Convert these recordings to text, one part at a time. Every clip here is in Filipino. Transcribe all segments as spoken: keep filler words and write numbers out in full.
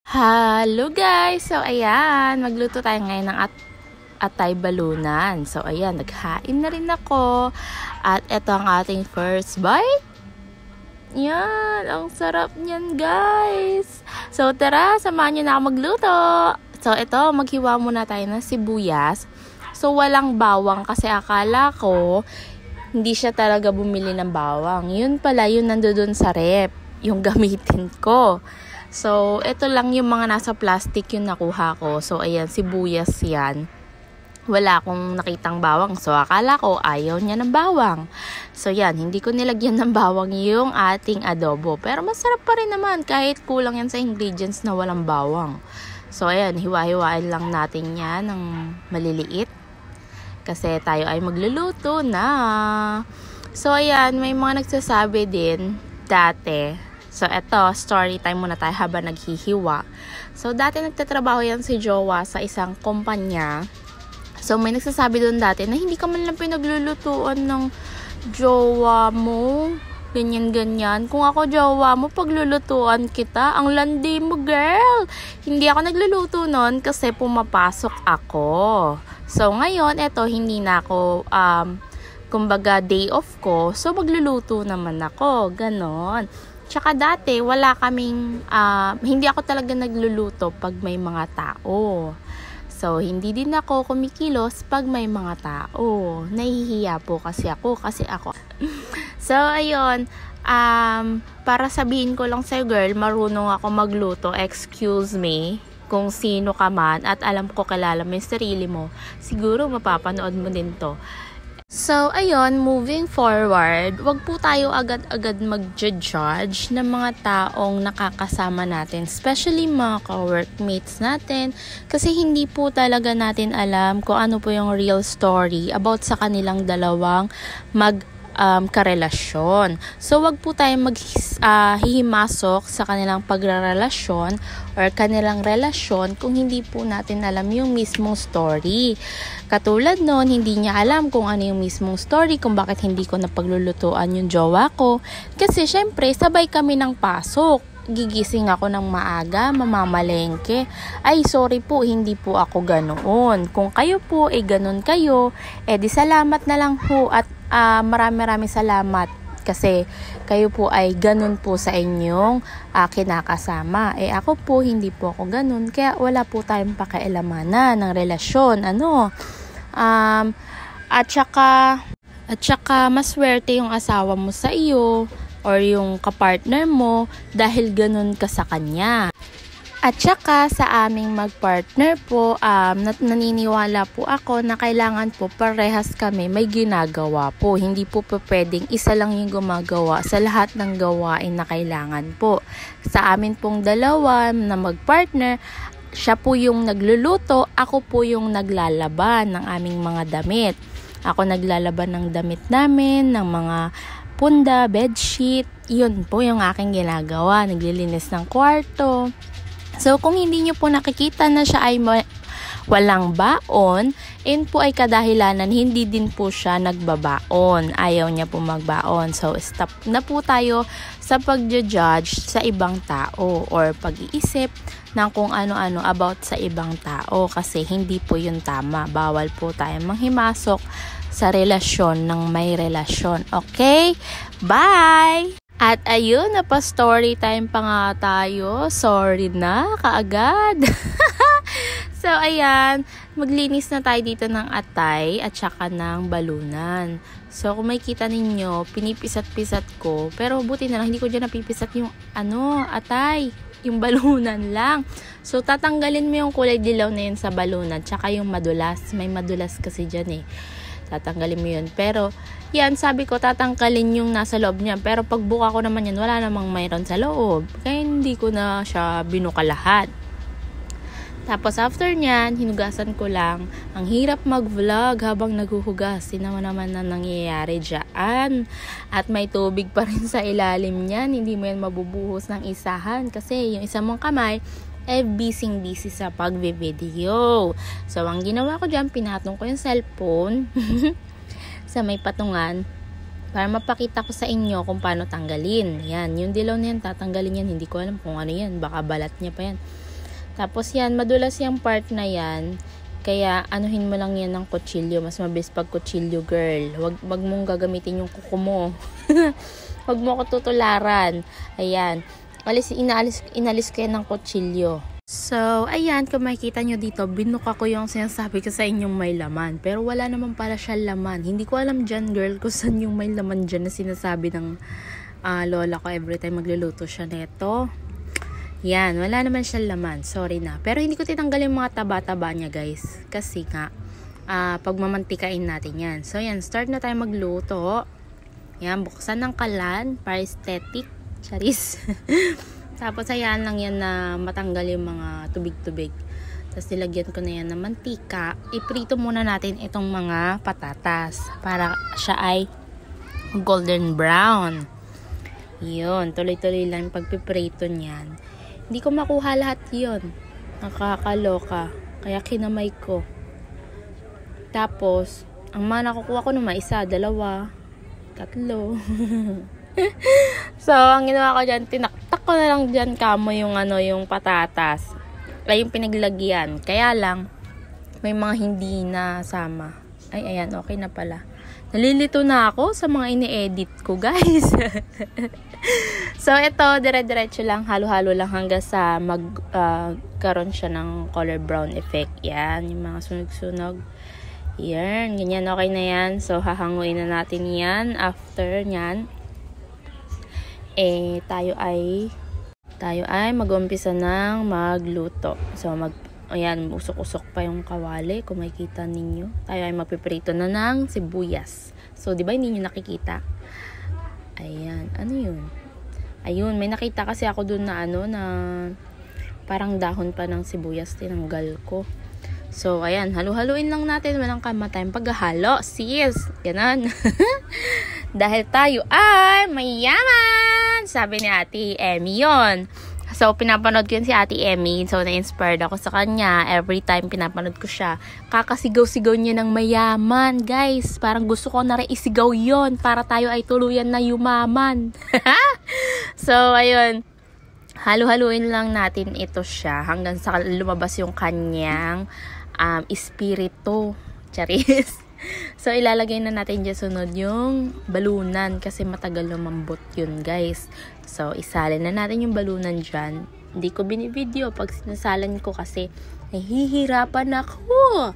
Hello guys! So ayan, magluto tayo ngayon ng at atay balunan. So ayan, naghain na rin ako. At ito ang ating first bite. Yan, ang sarap niyan guys. So tara, samahan nyo na ako magluto. So ito, maghiwa muna tayo ng sibuyas. So walang bawang kasi akala ko hindi siya talaga bumili ng bawang. Yun pala, yun nandoon sa rep, yung gamitin ko. So, ito lang yung mga nasa plastic yung nakuha ko. So, ayan, sibuyas yan. Wala akong nakitang bawang. So, akala ko ayaw niya ng bawang. So, yan, hindi ko nilagyan ng bawang yung ating adobo. Pero masarap pa rin naman kahit kulang yan sa ingredients na walang bawang. So, ayan, hiwa-hiwain lang natin yan ng maliliit. Kasi tayo ay magluluto na. So, ayan, may mga nagsasabi din dati. So, eto, story time muna tayo habang naghihiwa. So, dati nagtatrabaho yan si Jowa sa isang kumpanya. So, may nagsasabi doon dati na hindi ka man lang pinaglulutuan ng jowa mo. Ganyan-ganyan. Kung ako jowa mo, paglulutuan kita. Ang landi mo, girl. Hindi ako nagluluto nun kasi pumapasok ako. So, ngayon, eto, hindi na ako, um, kumbaga, day off ko. So, magluluto naman ako. Ganon. Tsaka dati, wala kaming, uh, hindi ako talaga nagluluto pag may mga tao. So, hindi din ako kumikilos pag may mga tao. Nahihiya po kasi ako, kasi ako. So, ayun, um, para sabihin ko lang sa'yo, girl, marunong ako magluto, excuse me, kung sino ka man, at alam ko kilala mo yung sarili mo, siguro mapapanood mo din to. So, ayun, moving forward, wag po tayo agad-agad mag-judge ng mga taong nakakasama natin, especially mga ka-workmates natin, kasi hindi po talaga natin alam kung ano po yung real story about sa kanilang dalawang mag Um, karelasyon. So, wag po tayong maghihimasok uh, sa kanilang pagrerelasyon or kanilang relasyon kung hindi po natin alam yung mismong story. Katulad nun, hindi niya alam kung ano yung mismong story, kung bakit hindi ko napaglulutuan yung jowa ko. Kasi, syempre, sabay kami ng pasok. Gigising ako ng maaga, mamamalengke. Ay, sorry po, hindi po ako ganoon. Kung kayo po ay ganoon kayo, eh di salamat na lang po at uh, marami-rami salamat kasi kayo po ay ganoon po sa inyong uh, kinakasama. Eh ako po, hindi po ako ganoon. Kaya wala po tayong pakialamanan ng relasyon. Ano? Um, at saka, at saka maswerte yung asawa mo sa iyo or yung kapartner mo dahil ganun ka sa kanya. At saka sa aming magpartner po, um, naniniwala po ako na kailangan po parehas kami may ginagawa po. Hindi po po pwedeng isa lang yung gumagawa sa lahat ng gawain na kailangan po. Sa amin pong dalawa na magpartner, siya po yung nagluluto, ako po yung naglalaban ng aming mga damit. Ako naglalaban ng damit namin, ng mga punda, bedsheet, yun po yung aking ginagawa. Naglilinis ng kwarto. So, kung hindi nyo po nakikita na siya ay ma- walang baon, yun po ay kadahilanan, hindi din po siya nagbabaon. Ayaw niya po magbaon. So, stop na po tayo sa pag-judge sa ibang tao or pag-iisip ng kung ano-ano about sa ibang tao kasi hindi po yun tama. Bawal po tayo manghimasok sa relasyon ng may relasyon. Okay? Bye! At ayun, napa-story time pa nga tayo. Sorry na, kaagad. So, ayan, maglinis na tayo dito ng atay at saka ng balunan. So, kung makikita ninyo, pinipisat-pisat ko. Pero buti na lang, hindi ko dyan napipisat yung ano, atay. Yung balunan lang. So, tatanggalin mo yung kulay dilaw na yun sa balunan. Tsaka yung madulas. May madulas kasi dyan eh. Tatanggalin mo yun. Pero, yan, sabi ko, tatanggalin yung nasa loob niya. Pero, pagbuka ko naman yan, wala namang mayroon sa loob. Kaya, hindi ko na siya binuka lahat. Tapos, after nyan, hinugasan ko lang. Ang hirap mag-vlog habang naghuhugas. Sino naman na nangyayari dyan. At may tubig pa rin sa ilalim niyan. Hindi mo yan mabubuhos ng isahan. Kasi, yung isa mong kamay, eh, busy-busy sa pag-video. So, ang ginawa ko dyan, pinatong ko yung cellphone sa may patungan para mapakita ko sa inyo kung paano tanggalin. Yan, yung dilaw na yan, tatanggalin yan. Hindi ko alam kung ano yan. Baka balat niya pa yan. Tapos yan, madulas yung part na yan. Kaya anuhin mo lang yan ng kutsilyo. Mas mabilis pag kutsilyo, girl. Wag, wag mong gagamitin yung kuko mo. Wag mo ko tutularan. Ayan. Alis, inaalis, inalis ko yan ng kutsilyo. So, ayan, kung makikita nyo dito, binuka ko yung sinasabi ko sa inyong may laman. Pero wala naman pala siya laman. Hindi ko alam dyan, girl, kung saan yung may laman dyan na sinasabi ng uh, lola ko every time magluluto siya neto. Yan, wala naman siya laman. Sorry na. Pero hindi ko tinanggal yung mga taba-taba niya, guys. Kasi nga, uh, pagmamantikain natin yan. So, yan, start na tayo magluto. Yan, buksan ng kalan para aesthetic. Charis. Tapos, hayaan lang yan na matanggal yung mga tubig-tubig. Tapos, nilagyan ko na yan ng mantika. Iprito muna natin itong mga patatas para siya ay golden brown. Yun, tuloy-tuloy lang yung pagpiprito niyan. Hindi ko makuha lahat yun. Nakakaloka. Kaya kinamay ko. Tapos, ang mga nakukuha ko naman, isa, dalawa, tatlo. So, ang ginawa ko dyan, tinaktak ko na lang dyan kamo yung ano, yung patatas. Ay, yung pinaglagyan. Kaya lang, may mga hindi na sama. Ay, ayan, okay na pala. Nalilito na ako sa mga ini-edit ko, guys. So, ito, dire-diretso lang, halo-halo lang hanggang sa magkaroon uh, siya ng color brown effect. Yan, yung mga sunog-sunog. Yan, ganyan, okay na yan. So, hahanguin na natin yan. After yan, eh, tayo ay, tayo ay mag-umpisa ng magluto. So, mag, ayan, usok-usok pa yung kawali, kung makikita ninyo. Tayo ay magpiprito na ng sibuyas. So, di ba hindi nyo nakikita? Ayan, ano yun? Ayun, may nakita kasi ako dun na ano, na parang dahon pa ng sibuyas, tinanggal ko. So, ayan, halu-haluin lang natin, walang kamatayang paghahalo, sis, ganon. Dahil tayo ay mayaman, sabi ni Ate Emmy yun. So, pinapanood ko yun si Ate Emmy. So, na-inspired ako sa kanya. Every time pinapanood ko siya, kakasigaw-sigaw niya ng mayaman. Guys, parang gusto ko na rin isigaw yun para tayo ay tuluyan na yumaman. So, ayun. Halu-haluin lang natin ito siya hanggang sa lumabas yung kanyang um, espiritu. Charis. So, ilalagay na natin dyan sunod yung balunan kasi matagal lumambot yun, guys. So, isalin na natin yung balunan dyan. Hindi ko binivideo pag sinasalan ko kasi nahihirapan ako.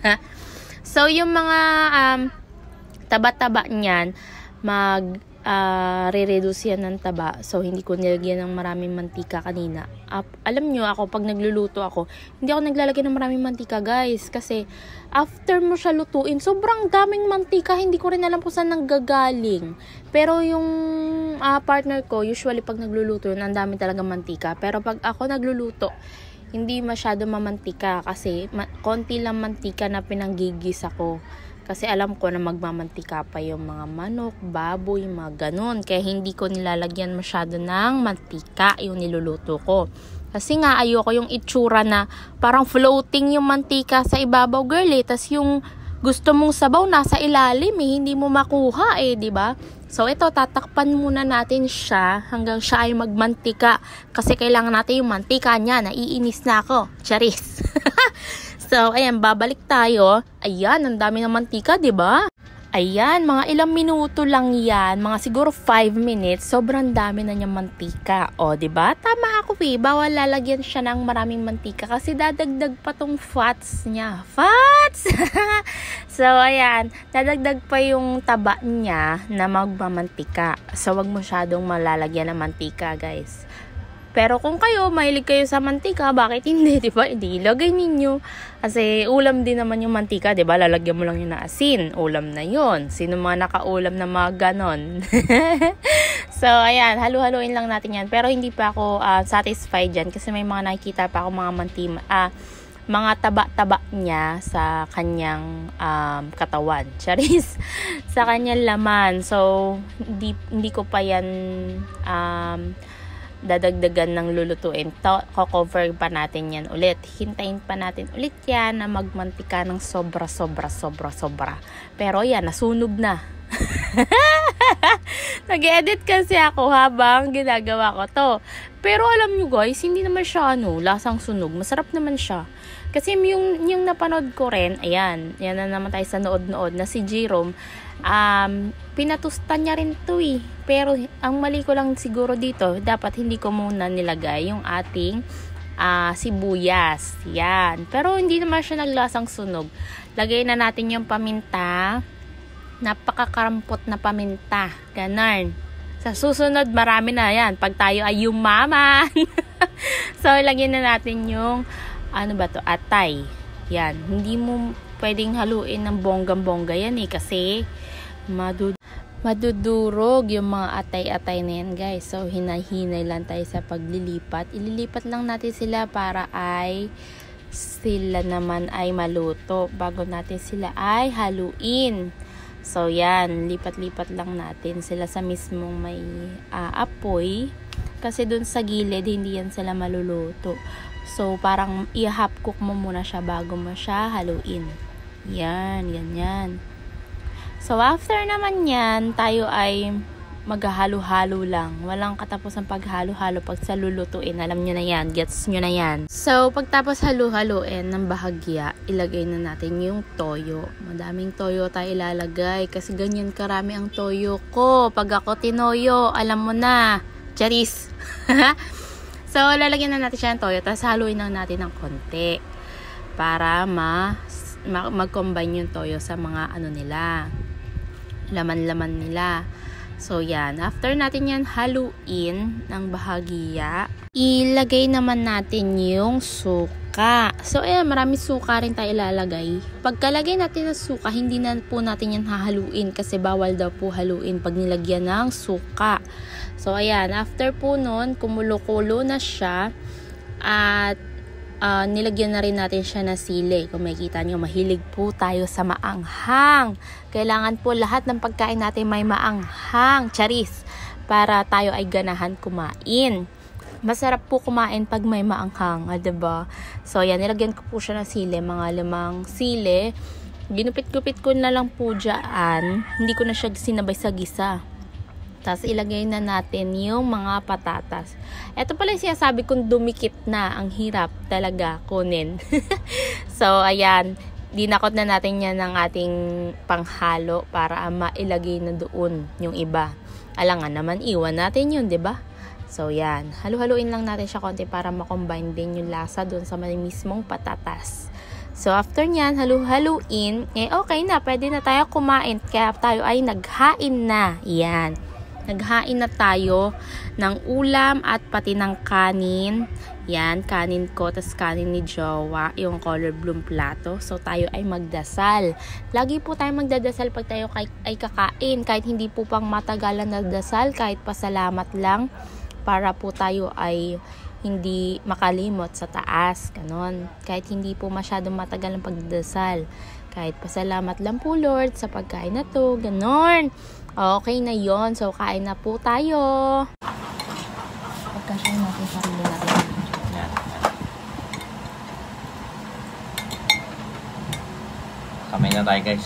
So, yung mga um, taba-taba niyan, mag uh, re-reduce yan ng taba. So, hindi ko nilagyan ng maraming mantika kanina. Uh, alam nyo, ako, pag nagluluto ako, hindi ako naglalagay ng maraming mantika, guys. Kasi, after mo siya lutuin, sobrang daming mantika. Hindi ko rin alam kung saan nanggagaling. Pero, yung uh, partner ko, usually pag nagluluto yun, ang dami talaga mantika. Pero, pag ako nagluluto, hindi masyado mamantika. Kasi, ma- konti lang mantika na pinanggigis ako. Kasi alam ko na magmamantika pa yung mga manok, baboy, mga ganun. Kaya hindi ko nilalagyan masyado ng mantika yung niluluto ko. Kasi nga ayoko yung itsura na parang floating yung mantika sa ibabaw, girl eh. Tas yung gusto mong sabaw nasa ilalim eh, hindi mo makuha eh, di ba? So ito, tatakpan muna natin siya hanggang siya ay magmantika. Kasi kailangan natin yung mantika niya. Naiinis na ako. Charis. So, ayan, babalik tayo. Ayan, ang dami ng mantika, di ba? Ayan, mga ilang minuto lang yan. Mga siguro five minutes. Sobrang dami na niyang mantika. O, di ba? Tama ako, eh. Bawal lalagyan siya ng maraming mantika kasi dadagdag pa tong fats niya. Fats! So, ayan, dadagdag pa yung taba niya na magmamantika. So, wag masyadong malalagyan ng mantika, guys. Pero kung kayo, mahilig kayo sa mantika, bakit hindi, di ba? Hindi ilagay ninyo. Kasi ulam din naman yung mantika, di ba? Lalagyan mo lang yun na asin. Ulam na yun. Sino mga nakaulam na mga ganon? So, ayan. Halu-haluin lang natin yan. Pero hindi pa ako uh, satisfied dyan. Kasi may mga nakikita pa ako mga mantima. Ah, mga taba-taba niya sa kanyang um, katawan. Charis. Sa kanyang laman. So, hindi, hindi ko pa yan um, dadagdagan ng lulutuin. Ko-cover pa natin yan ulit. Hintayin pa natin ulit yan na magmantika ng sobra, sobra, sobra, sobra. Pero yan, nasunog na. Nag-edit kasi ako habang ginagawa ko to. Pero alam nyo guys, hindi naman siya ano, lasang sunog. Masarap naman siya. Kasi yung, yung napanood ko rin, ayan, yan na naman tayo sa nood-nood na si Jerome, um, pinatustan niya rin to eh. Pero ang mali ko lang siguro dito, dapat hindi ko muna nilagay yung ating uh, sibuyas. Yan. Pero hindi naman siya naglasang sunog. Lagay na natin yung paminta. Napakakarampot na paminta. Ganon. Sa susunod, marami na yan. Pag tayo ay yumaman. So, lagyan na natin yung, ano ba to, atay. Yan. Hindi mo pwedeng haluin ng bonggang-bongga yan eh. Kasi, madud madudurog yung mga atay-atay na yan, guys. So, hinay-hinay lang tayo sa paglilipat. Ililipat lang natin sila para ay sila naman ay maluto. Bago natin sila ay haluin. So, yan. Lipat-lipat lang natin sila sa mismong may uh, apoy. Kasi dun sa gilid, hindi yan sila maluluto. So, parang i-half cook mo muna siya bago mo siya haluin. Yan, ganyan. So, after naman yan, tayo ay maghahalo-halo lang. Walang katapos ang paghalo-halo pag sa lulutuin. Alam nyo na yan. Gets nyo na yan. So, pagtapos halo-haloin ng bahagya, ilagay na natin yung toyo. Madaming toyo tayo ilalagay kasi ganyan karami ang toyo ko. Pag ako tinoyo, alam mo na. Charis! So, lalagyan na natin siya ng toyo. Tapos haluin lang natin ng konti. Para ma, ma mag-combine yung toyo sa mga ano nila. Laman-laman nila. So, yan. After natin yan haluin ng bahagya, ilagay naman natin yung suka. So, ayan, marami suka rin tayo ilalagay. Pagkalagay natin ng suka, hindi na po natin yan hahaluin kasi bawal daw po haluin pag nilagyan ng suka. So, ayan. After po nun, kumulo-kulo na siya at Uh, nilagyan na rin natin siya na sili. Kung makikita nyo, mahilig po tayo sa maanghang. Kailangan po lahat ng pagkain natin may maanghang. Charis. Para tayo ay ganahan kumain. Masarap po kumain pag may maanghang. Ah, diba? So, yan. Nilagyan ko po siya ng sili. Mga limang sili. Ginupit-gupit ko na lang po dyan. Hindi ko na siya sinabay sa gisa. Tapos, ilagay na natin yung mga patatas. Ito pala yung sinasabi kong dumikit na. Ang hirap talaga kunin. So, ayan. Dinakot na natin yan ng ating panghalo para mailagay na doon yung iba. Alangan naman, iwan natin yun, diba? So, yan. Halu-haluin lang natin siya konti para makombine din yung lasa doon sa may mismong patatas. So, after nyan, halu-haluin, eh, okay na. Pwede na tayo kumain. Kaya tayo ay naghain na. Yan. Naghain na tayo ng ulam at pati ng kanin. Yan, kanin ko, tas kanin ni Jowa, yung color bloom plato. So, tayo ay magdasal. Lagi po tayo magdadasal pag tayo ay, ay kakain. Kahit hindi po pang matagalan na dasal, kahit pasalamat lang para po tayo ay hindi makalimot sa taas. Ganon. Kahit hindi po masyadong matagal ang pagdasal. Kahit pasalamat lang po, Lord, sa pagkain na to. Ganon. Okay na yon. So, kain na po tayo. Pagkasya natin sarili natin. Yan. Kamay na tayo, guys.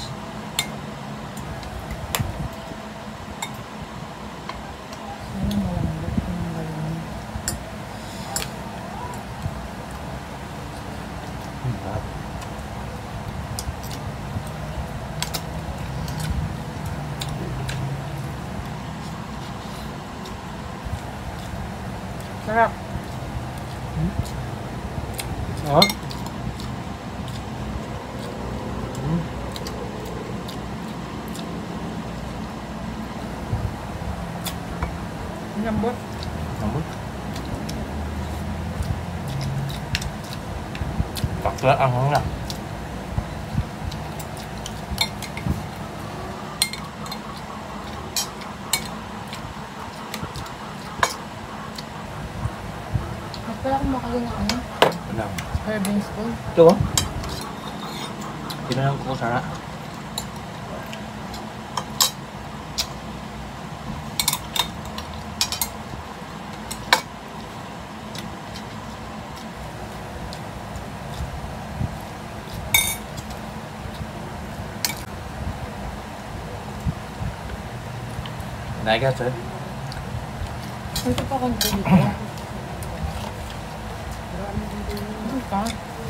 Sarap. Hmm? Oh? Hmm. Lambot. Lambot. Takla ang hanga. Wala akong makagin ng ano? Ano? Serving spoon. Ito oh. Tinanong ko sana. 나이가죠? Ito pa kung dito. Ano ka?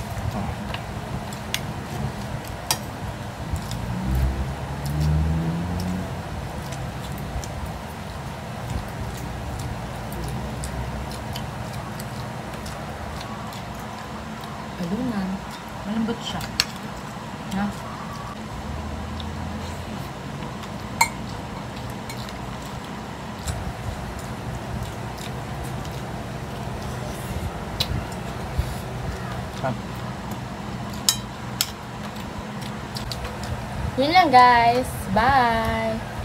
Balunan. Malambot siya. Ha? Ah. Yun lang guys. Bye!